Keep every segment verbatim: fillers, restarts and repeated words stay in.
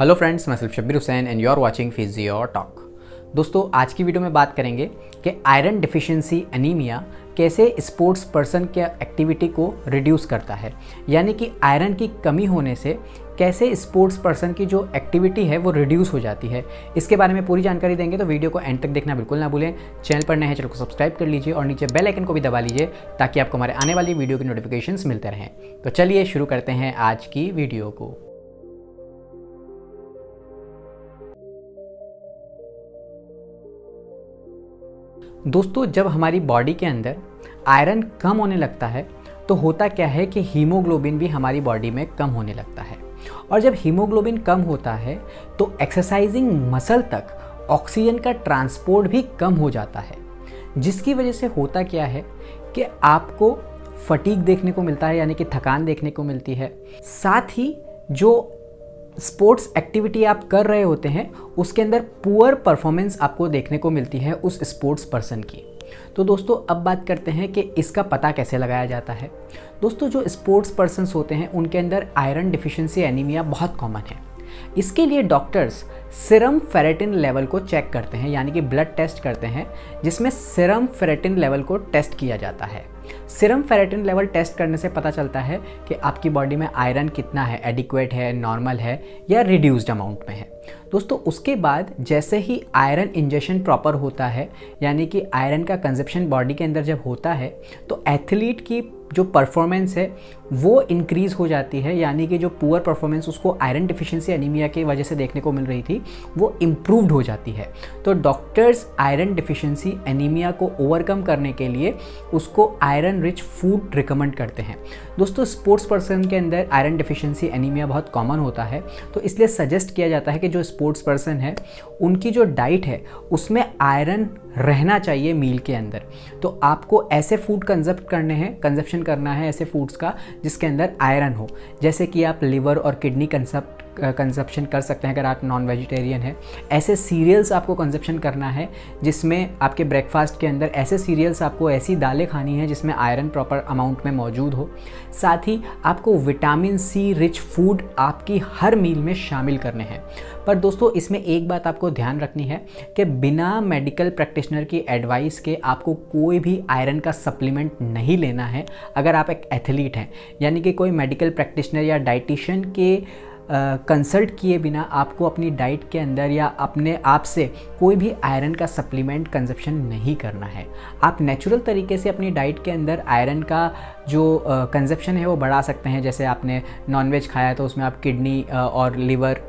Hello friends, मैं सिर्फ Shabbir Hussain and you are watching physio talk. दोस्तों, आज की वीडियो में बात करेंगे कि आयरन डिफिशिएंसी एनीमिया कैसे स्पोर्ट्स पर्सन के एक्टिविटी को रिड्यूस करता है, यानी कि आयरन की कमी होने से कैसे स्पोर्ट्स पर्सन की जो एक्टिविटी है वो रिड्यूस हो जाती है। इसके बारे में पूरी जानकारी देंगे, तो वीडियो को एंड तक देखना बिल्कुल ना भूलें। चैनल पर नए हैं, चैनल को सब्सक्राइब कर लीजिए और नीचे बेल आइकन को भी दबा लीजिए ताकि आपको हमारे आने वाली वीडियो की नोटिफिकेशंस मिलते रहें। तो चलिए शुरू करते हैं आज की वीडियो को। दोस्तों, जब हमारी बॉडी के अंदर आयरन कम होने लगता है तो होता क्या है कि हीमोग्लोबिन भी हमारी बॉडी में कम होने लगता है, और जब हीमोग्लोबिन कम होता है तो एक्सरसाइजिंग मसल तक ऑक्सीजन का ट्रांसपोर्ट भी कम हो जाता है, जिसकी वजह से होता क्या है कि आपको फटीग देखने को मिलता है, यानी कि थकान देखने को मिलती है। साथ ही जो स्पोर्ट्स एक्टिविटी आप कर रहे होते हैं उसके अंदर पुअर परफॉर्मेंस आपको देखने को मिलती है उस स्पोर्ट्स पर्सन की। तो दोस्तों, अब बात करते हैं कि इसका पता कैसे लगाया जाता है। दोस्तों, जो स्पोर्ट्स पर्सन्स होते हैं उनके अंदर आयरन डिफिशिएंसी एनीमिया बहुत कॉमन है। इसके लिए डॉक्टर्स सीरम फेरेटिन लेवल को चेक करते हैं, यानी कि ब्लड टेस्ट करते हैं जिसमें सीरम फेरेटिन लेवल को टेस्ट किया जाता है। सीरम फेरेटिन लेवल टेस्ट करने से पता चलता है कि आपकी बॉडी में आयरन कितना है, एडिक्वेट है, नॉर्मल है या रिड्यूस्ड अमाउंट में है। दोस्तों, उसके बाद जैसे ही आयरन इंजेक्शन प्रॉपर होता है, यानी कि आयरन का कंजप्शन बॉडी के अंदर जब होता है तो एथलीट की जो परफॉर्मेंस है वो इंक्रीज़ हो जाती है, यानी कि जो पुअर परफॉर्मेंस उसको आयरन डिफिशिएंसी एनीमिया की वजह से देखने को मिल रही थी वो इम्प्रूव्ड हो जाती है। तो डॉक्टर्स आयरन डिफिशिएंसी एनीमिया को ओवरकम करने के लिए उसको आयरन रिच फूड रिकमेंड करते हैं। दोस्तों, स्पोर्ट्स पर्सन के अंदर आयरन डिफिशिएंसी एनीमिया बहुत कॉमन होता है, तो इसलिए सजेस्ट किया जाता है कि जो स्पोर्ट्स पर्सन है उनकी जो डाइट है उसमें आयरन रहना चाहिए मील के अंदर। तो आपको ऐसे फूड कंजप्ट करने हैं कंजप्शन करना है ऐसे फूड्स का जिसके अंदर आयरन हो, जैसे कि आप लिवर और किडनी कंजप्ट कंजप्शन कर सकते हैं अगर आप नॉन वेजिटेरियन हैं। ऐसे सीरियल्स आपको कंजप्शन करना है जिसमें आपके ब्रेकफास्ट के अंदर ऐसे सीरियल्स आपको ऐसी दालें खानी है जिसमें आयरन प्रॉपर अमाउंट में मौजूद हो। साथ ही आपको विटामिन सी रिच फूड आपकी हर मील में शामिल करने हैं। पर दोस्तों, इसमें एक बात आपको ध्यान रखनी है कि बिना मेडिकल प्रैक्टिशनर की एडवाइस के आपको कोई भी आयरन का सप्लीमेंट नहीं लेना है अगर आप एक एथलीट हैं, यानी कि कोई मेडिकल प्रैक्टिशनर या डाइटिशियन के कंसल्ट uh, किए बिना आपको अपनी डाइट के अंदर या अपने आप से कोई भी आयरन का सप्लीमेंट कंजप्शन नहीं करना है। आप नेचुरल तरीके से अपनी डाइट के अंदर आयरन का जो कंजप्शन uh, है वो बढ़ा सकते हैं। जैसे आपने नॉनवेज खाया तो उसमें आप किडनी uh, और लिवर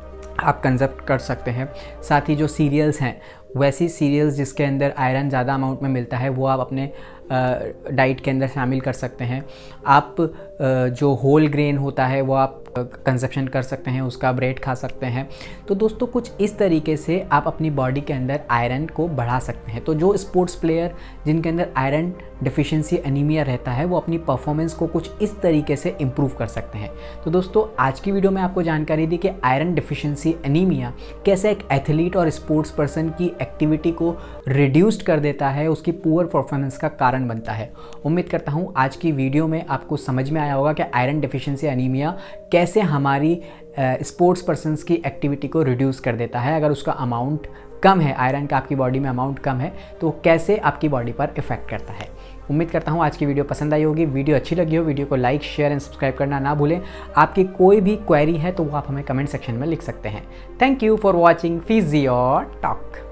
आप कंजप्ट कर सकते हैं। साथ ही जो सीरियल्स हैं वैसी सीरियल्स जिसके अंदर आयरन ज़्यादा अमाउंट में मिलता है वो आप अपने डाइट के अंदर शामिल कर सकते हैं। आप जो होल ग्रेन होता है वो आप कंजप्शन कर सकते हैं, उसका ब्रेड खा सकते हैं। तो दोस्तों, कुछ इस तरीके से आप अपनी बॉडी के अंदर आयरन को बढ़ा सकते हैं। तो जो स्पोर्ट्स प्लेयर जिनके अंदर आयरन डिफिशिएंसी एनीमिया रहता है वो अपनी परफॉर्मेंस को कुछ इस तरीके से इम्प्रूव कर सकते हैं। तो दोस्तों, आज की वीडियो में आपको जानकारी दी कि आयरन डिफिशिएंसी एनीमिया कैसे एक एथलीट और स्पोर्ट्स पर्सन की एक्टिविटी को रिड्यूस्ड कर देता है, उसकी पुअर परफॉर्मेंस का कारण बनता है। उम्मीद करता हूँ आज की वीडियो में आपको समझ में आया होगा कि आयरन डिफिशिएंसी एनीमिया कैसे हमारी स्पोर्ट्स पर्सन्स की एक्टिविटी को रिड्यूस कर देता है। अगर उसका अमाउंट कम है, आयरन का आपकी बॉडी में अमाउंट कम है, तो कैसे आपकी बॉडी पर इफेक्ट करता है। उम्मीद करता हूँ आज की वीडियो पसंद आई होगी। वीडियो अच्छी लगी हो वीडियो को लाइक शेयर एंड सब्सक्राइब करना ना भूलें। आपकी कोई भी क्वेरी है तो वो आप हमें कमेंट सेक्शन में लिख सकते हैं। Thank you for watching physio talk.